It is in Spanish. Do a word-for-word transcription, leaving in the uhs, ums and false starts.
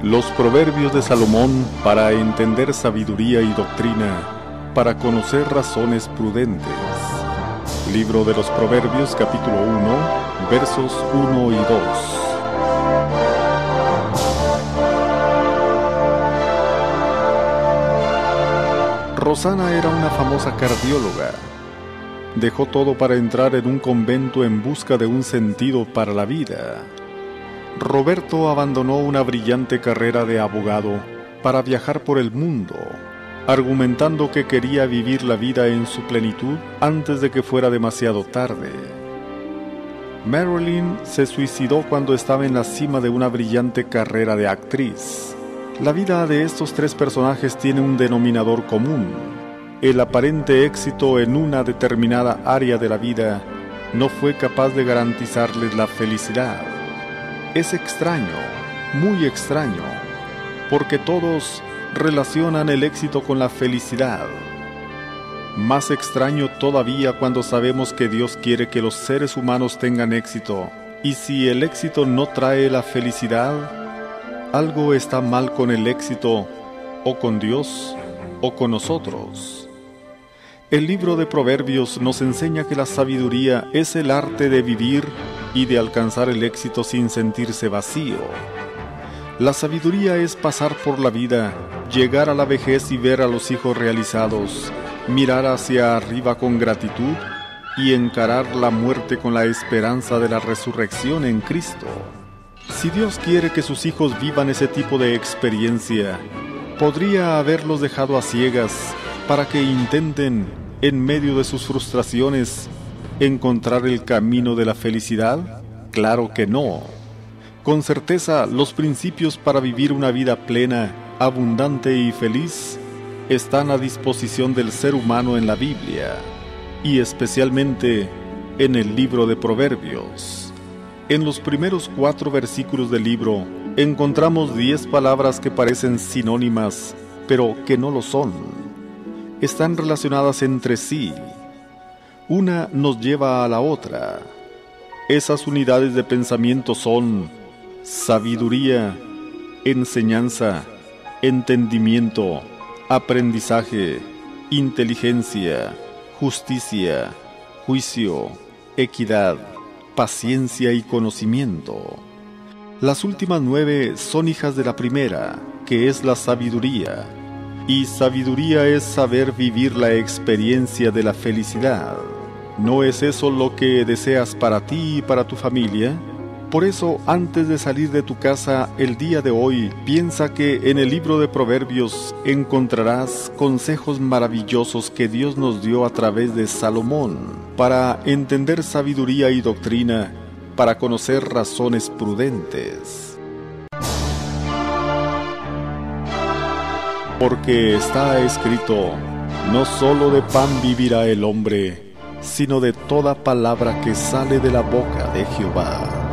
Los proverbios de Salomón para entender sabiduría y doctrina, para conocer razones prudentes. Libro de los Proverbios, capítulo uno, versos uno y dos. Rosana era una famosa cardióloga. Dejó todo para entrar en un convento en busca de un sentido para la vida. Roberto abandonó una brillante carrera de abogado para viajar por el mundo, argumentando que quería vivir la vida en su plenitud antes de que fuera demasiado tarde. Marilyn se suicidó cuando estaba en la cima de una brillante carrera de actriz. La vida de estos tres personajes tiene un denominador común. El aparente éxito en una determinada área de la vida no fue capaz de garantizarles la felicidad. Es extraño, muy extraño, porque todos relacionan el éxito con la felicidad. Más extraño todavía cuando sabemos que Dios quiere que los seres humanos tengan éxito, y si el éxito no trae la felicidad, algo está mal con el éxito, o con Dios, o con nosotros. El libro de Proverbios nos enseña que la sabiduría es el arte de vivir y de alcanzar el éxito sin sentirse vacío. La sabiduría es pasar por la vida, llegar a la vejez y ver a los hijos realizados, mirar hacia arriba con gratitud y encarar la muerte con la esperanza de la resurrección en Cristo. Si Dios quiere que sus hijos vivan ese tipo de experiencia, ¿podría haberlos dejado a ciegas para que intenten, en medio de sus frustraciones, encontrar el camino de la felicidad? Claro que no. Con certeza, los principios para vivir una vida plena, abundante y feliz están a disposición del ser humano en la Biblia, y especialmente en el libro de Proverbios. En los primeros cuatro versículos del libro encontramos diez palabras que parecen sinónimas, pero que no lo son. Están relacionadas entre sí. Una nos lleva a la otra. Esas unidades de pensamiento son sabiduría, enseñanza, entendimiento, aprendizaje, inteligencia, justicia, juicio, equidad, paciencia y conocimiento. Las últimas nueve son hijas de la primera, que es la sabiduría. Y sabiduría es saber vivir la experiencia de la felicidad. ¿No es eso lo que deseas para ti y para tu familia? Por eso, antes de salir de tu casa el día de hoy, piensa que en el libro de Proverbios encontrarás consejos maravillosos que Dios nos dio a través de Salomón, para entender sabiduría y doctrina, para conocer razones prudentes. Porque está escrito, no solo de pan vivirá el hombre, sino de toda palabra que sale de la boca de Jehová.